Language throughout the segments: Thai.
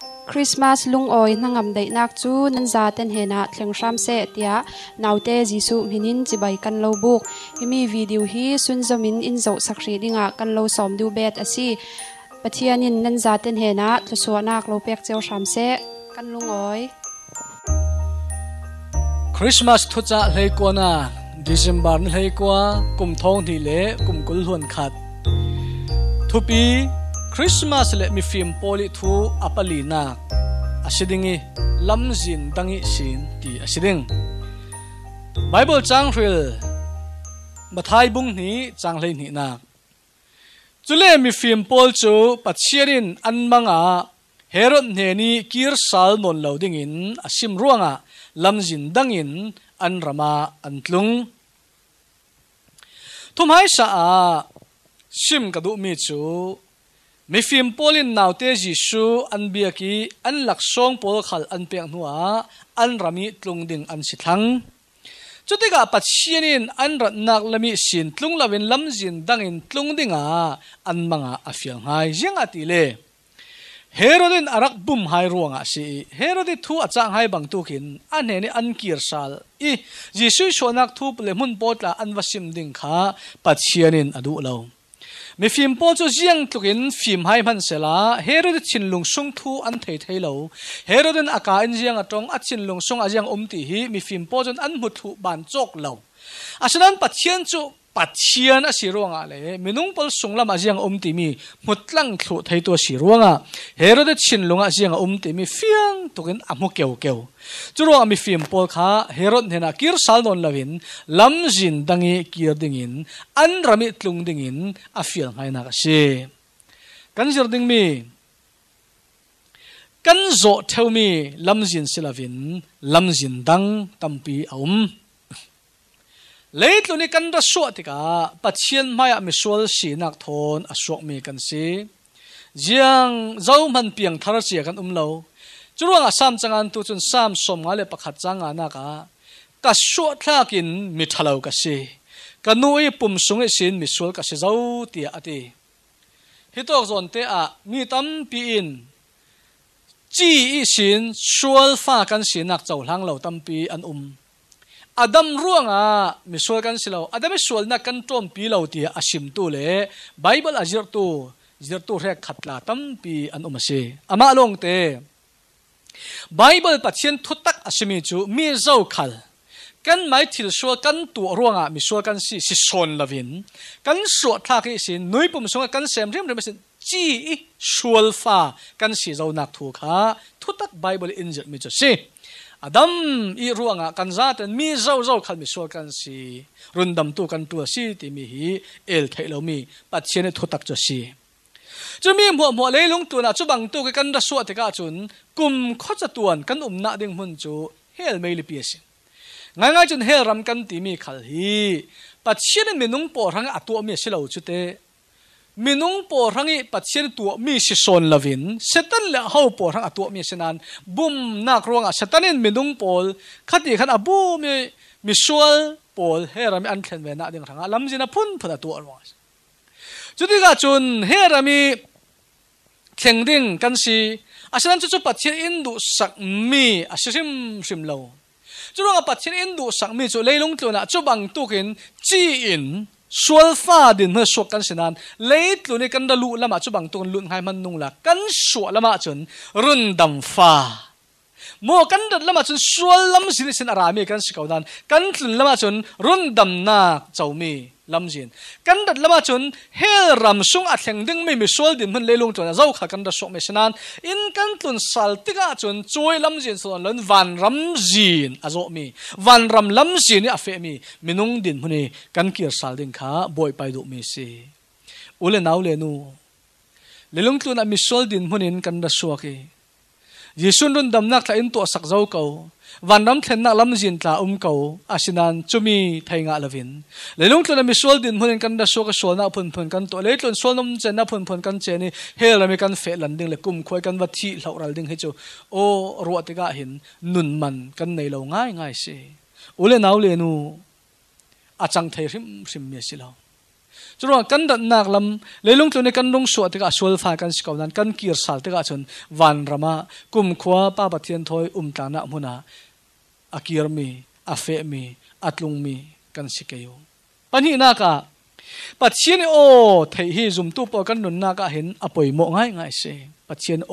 Christmas lung oi nangam dei nak chu nan za ten hena thlengram se tia naute jisu minin chibai kan lo buk himi video hi sunzamin in zo sakri dinga kan lo som du bet asi pathianin nan za ten hena thluso nak lo pek cheu sham se kan lung oi Christmas Thucah hlei kona December hlei kwa kum thong ni le kum kul huan khat thupi Christmas le Mifim poli thu apalina asidingi Lamzin dangi sin ti asiding Bible changril mathai bung ni changlei ni na chule Mifim pol chu pachiarin anmanga Herod neni kirsal non loadingin asim ruanga Lamzin dangin anrama antlung thumhai sa a sim kadu mi chu Mifim polin naute jisu anbiaki anlaksong pol khal anpek nuwa anrami tlungding ansithang chutiga pachianin anratnak lami sin tlunglawin Lamzin dangin tlungdinga anmanga afiang hai jengati le Herodin arak bum hai ruanga si Herodi thu achang hai bangtukin anheni ankirsal I jisu shonak thu plemun potla anwasim ding kha pachianin adu lo Mifim po chu jiang tukin fim hai man sela Herod chinlung sung thu an thei thei lo Herodin aka in jiang atong a chinlung sung a jiang umti hi Mifim po chon an muthu ban chok lo asanan pathian chu pathian a siruanga le minung pol sunglam a jiang umti mi mutlang thu thei to siruanga Herod chinlung a jiang umti mi fiang tukin amu keu keu churo Mifim pol kha Herod hena kirsal non lawin Lamzin dangi kirdingin anrami tlungdingin afial ngai na kasi kan jirding mi kan zo theu mi Lamzin silavin Lamzin dang tampi leitluni kan da so tika pathian maya misol sinak thon asok mi kan si jiang zau man piang thar che kan umlo churuanga sam changan tu chun sam som ngale pakhat changa na ka so thlakin mi thalo ka si kanui pum sunge sin misol ka se zau tia ati hitok zon te a mi tam pi in chi sin sual fa kan sinak chauhlang lo tampi an Adam ruanga misol kan silaw Adam misol na kan tom pilaw ti asim tu le Bible azir tu rek khatla tampi an umase ama long te Bible pathian thutak asimi chu mi zau khal kan mai thil so kan tu ruanga misol kan si son lavin kan so thaki sin noi pum songa kan sem rem sin chi sual fa kan si zau nak thu kha thutak Bible injir mi chu si Adam I ruanga kan zatan mi zau khal mi so kan si rundam tu kan tu si ti mi hi el thailo mi pathian thutak cho si chumi mo leilung tu na chubang tu kan da so te ka chun kum khocha tuan kan na ding hun chu hel mai li pi si ngai chun hel ram kan ti mi khal hi pathian minung por hang atu mi silo chu te minung por hangi pathian tu mi si son lavin setan le ho por hang atu mi sinan bum nak ronga setanin minung pol khati khan abu mi sual pol herami an thlen ve na ding ranga Lamzin a phun phada tu ronga chudi ga chun herami thlengding kan si asanan chu pathian indu sak mi asisim simlo churonga pathian indu sak mi chu leilung tlona chu bang tukin chi in sual fa din ma sok kan sinan leitluni kan dalu lama chu bang tun lun hai man nung la kan so lama chun rundam fa mo kan dat lama chun sual lam sin arami kan sikaudan kan tlun lama chun rundam na chawmi Lamzin kan dat lama chun hel ram sung atheng ding mi sual din hun leilung chona zau kha kan da sok me sinan in kan tlun saltika chun choi Lamzin son lon van ramzin azo mi van ram Lamzin ni afe mi minung din huni kan kir sal ding kha boy pai du mi si ule naw le nu leilung tlun a mi sual din hunin kan da soki Jisun run damnak tla in to sak zau ko van ram thlen na Lamzin tla ko asinan chumi thainga lavin lelung tlona misol din hunin kan da so ka sol na phun kan to leitlon sol nom chen na phun kan cheni hel rami kan fe landing le kum khoi kan wathi hloral ding he chu o ro tika hin nun man kan nei lo ngai si ule naw le nu achang thei rim me silo จุดกันดันนักลำเลยลงตัวในกันลงสวดที่ก็สวดฟ้ากันสกาวนั้นกันกีร์สัลที่ก็จนวันรามากุมขวาป้าปะเทียนถอยตานะมุนาอากีร์มีอาเฟมีอัตลุงมีกันสิเกยปัญหานักปัจเจียนโอเทฮีจุมตุปอกันนุนนักเห็นอภัยโมง่ายง่ายเสปัจเจียนโอ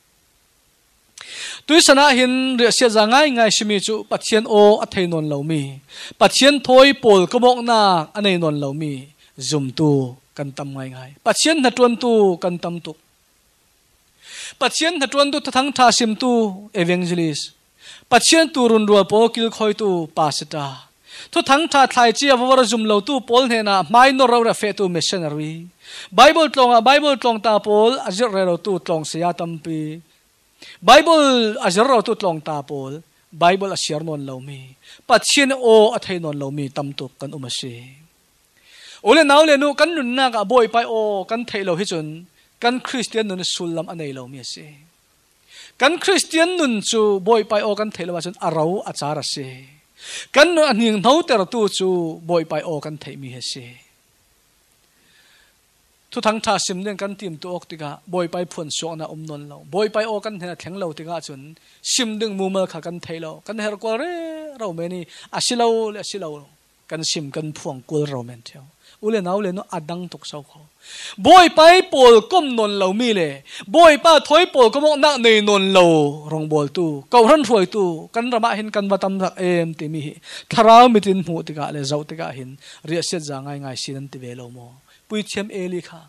ตุยสนะเห็นเรื่องเสียจะง่ายง่ายชิมิจูปัจเจียนโออัตเทนนเหล่ามีปัจเจียนถอยปอลก็บอกนักอันในนนเหล่ามีจุมตุกันตำง่ายง่ายปัจเจียนหัดวันตุกันตำตุปัจเจียนหัดวันตุทั้งท่าซิมตุเอเวงเจลิสปัจเจียนตุรุนรัวปอกิลคอยตุปาสตาทุกทั้งท่าไทยเจียบวรจุมเหล่าตุปอลเฮนะไม่นเราเฟตุมิชชันนารีไบเบิลตรงไบเบิลตรงตาปอลอาจจะเราตุตรงเสียตัมปีไบเบิลอาจจะเราตุตรงตาปอลไบเบิลอาเชียร์นนเหล่ามีปัจเจียนโออัตเทนนเหล่ามีตัมตุกันอุมาเชโอเลนาวเลนูกันนุนนักบ่อยไปโอกันเทเราฮิจุนกันคริสเตียนนุนสุลลัมอันในเรามีเสกันคริสเตียนนุนจูบ่อยไปโอกันเทเราว่าจุนอาราอาจาระเสกันอันยิงเท่าแต่ละตัวจูบ่อยไปโอกันเทมีเสทุกทั้งท่าซิมเรื่องกันทีมตัวอกติกาบ่อยไปผลสวนะนนเราบ่อยไปโอกันเห็นแข็งเราติกาจุนซิมดึงมูเมอร์ขากันเทเรากันเฮรกวาเรเราเมนี่อาศิเราเลอาศิเรากันซิมกันพวงกุลเราเมนเทียวอุเลนเอาเลนอดังตกเสาเขาบ่อยไปปอลก้มนนเรามีเลยบ่อยป้าถอยปอลก็มองนักในนนเรารองบอลตู้เกาทันถอยตู้กันระมาเห็นกันว่าตำรักติมีทาราวมิตินหูติกาเลเจ้าติกาเห็นเรียกเสียจางง่ายๆสินันติเวลโมปุยเทียมลิค่ะ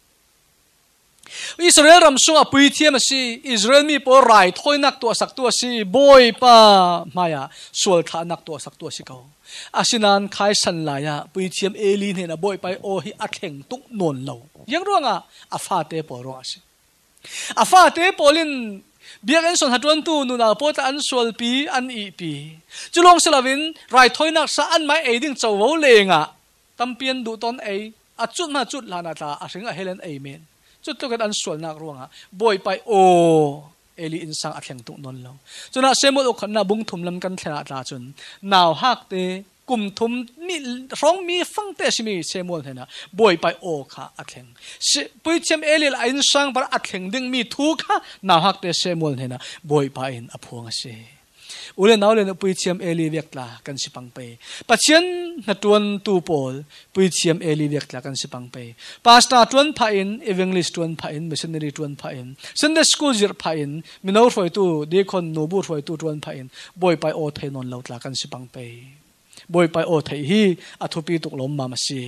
อิสราเอลรำสงปุยเทียมสิอิสราเอลมีปอไรถอยนักตัวสักตัวสิบ่อยป้ามายาสวลขานักตัวสักตัวสิเขาอาศินันขายสันลายปุยเทียมลีเนี่ยนะบ่อยไปโอฮิอัดแข่งตุกนนเรายังรู้งะอาฟาเตปอร้องสิอาฟาเตปอลินเบียกันส่วนหัดวันตูนูนาโปตอันสวลปีอันอีปีจุลงสลาวินไรถอยนักสะอันไม่ดิ้งเจ้าวัวเลงะตั้มเปียนดูตอนอาจุดมาจุดลานาตาอาสิงห์เฮเลนเมนจุดตัวกันอันสวลนักร้องบ่อยไปโอลีอินสังอัดแข่งตุกนนเราจนเสมุดอกนาบุงทุมลำกันเทนาตาจนหนาวฮักเตกุมทุมมีร้องมีฟังเตชิมีเสมุดเห็นนะบ่อยไปโอค่ะอัดแข่งปุยเชมลีอินสังปะอัดแข่งดึงมีทุกค่ะหนาวฮักเตเสมุดเห็นนะบ่อยไปอินอภวงเสอุเลนเอาเลนปุยเชียมลีเวียกลากันสิปังไปปัจเจียนนัดวนตูปอลปุยเชียมลีเวียกลากันสิปังไปปาสตาตวนพาอินเอเวงลิสตวนพาอินมิชชันนารีตวนพาอินซันเดย์สคูลจิรพาอินมินาร์ฟอยตูเดคอนโนบูร์ฟอยตูตวนพาอินบ่อยไปโอเทนนเลาตลากันสิปังไปบ่อยไปโอเทฮีอัทุปีตุกลมมามาซี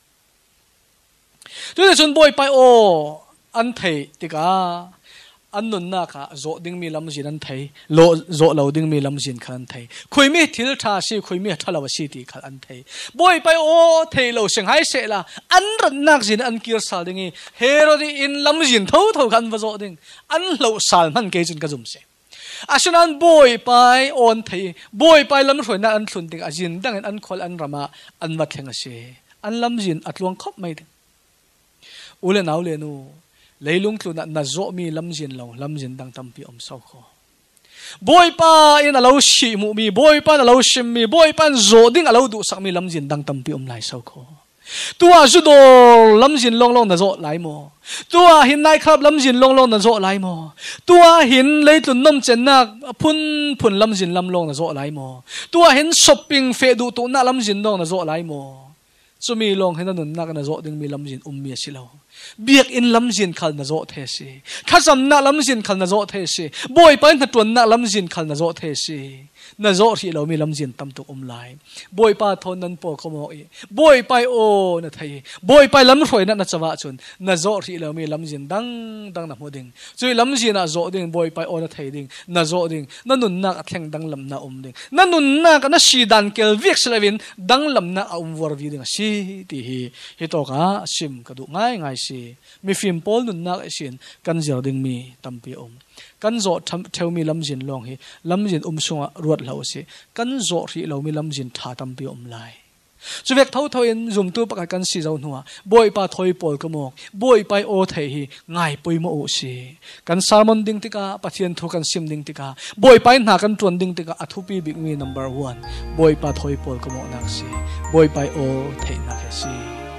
ด้วยแต่จนบ่อยไปโออันเทติกาอันนุนนักโจดิ้งมีลำจินอันไทยโลโจเราดิ้งมีลำจินขันไทยคุยมีทิลทาสีคุยมีทลาวสีตีขันไทยบ่อยไปโอไทยเราเสียงหายเสียละอันรันนักจินอันกิร์สาดิ้งเฮโรดีอินลำจินเท่ากันว่าโจดิ้งอันเราสาลมันเกจินกระจุมเสียอาฉะนั้นบ่อยไปโอนไทยบ่อยไปลำสวยนักอันสุนติงอาจินดังอันคอลอันรามาอันวัดแห่งเสียอันลำจินอัดลวงคบไม่ได้อุเลนเอาเลนูเลยลุงตุนันโจมีลำจินเราลำจินดังตั้มปีอมเศร้าคอบ่อยป้าอินเราชิมุมีบ่อยป้าเราชิมมีบ่อยป้าโจดิ้งเราดูสักมีลำจินดังตั้มปีอมไหลเศร้าคอตัวจุดโดลำจินลงนะโจไหลโมตัวหินนายครับลำจินลงนะโจไหลโมตัวหินเลยตุนน้ำเจนนักพุ่นลำจินลำลงนะโจไหลโมตัวหินช้อปปิ้งเฟดูตุน่าลำจินลงนะโจไหลโมจะมีลงให้นั่นนักนะโจดิ้งมีลำจินเมียสิเราเบียกอินลำจินขันนะโจเทสีข้าจำนักลำจินขันนะโจเทสีบ่อยไปนัดตัวนักลำจินขันนะโจเทสีนะโจที่เรามีลำจินตั้มตุกไหลบ่อยไปทนนั้นปอขโมยบ่อยไปโอนะไทยบ่อยไปลำรวยนั่นนะจะว่าจนนะโจที่เรามีลำจินดังนะโมดิ่งจุยลำจินนะโจดิ่งบ่อยไปโอนะไทยดิ่งนะโจดิ่งนั่นนุนนักแข่งดังลำนะดิ่งนั่นนุนนักนะชีดันเกลวิกสเลวินดังลำนะวอร์วีดิ่งชีที่ฮิโตกะชิมกระดูง่ายสิมีฟิล์มโพลนุนนักเสียนกันเจอดิ่งมีตั้มปีอมกันโจเทวมีลำจินลองฮีลำจินสงรวดเหล่าสิกันโจที่เรามีลำจินท่าตั้มปีอมไลจุเวกเท่าอินจุ่มตัวปากกันสีเจ้าหนัวบ่อยป้าถอยปอลกระมอกบ่อยไปโอเทฮีง่ายปุยโมโอสิกันซาลมอนดิ้งติกาปะเทียนทุกันซิมดิ้งติกาบ่อยไปหนากันจวนดิ้งติกาอัทุปีบิ๊กมีนัมเบอร์1บ่อยป้าถอยปอลกระมอกนักสิบ่อยไปโอเทนักสิเฮ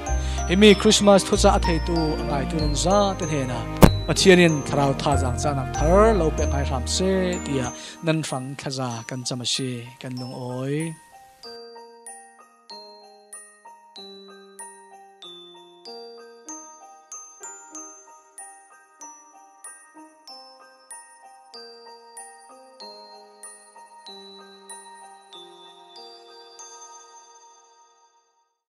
hi mi Christmas thu cha thei tu angai tu nan za ten he na pathianin tharau tha jang cha nak thar lo pe ngai ram se tia nan rang khaza kan chama she kan lung oi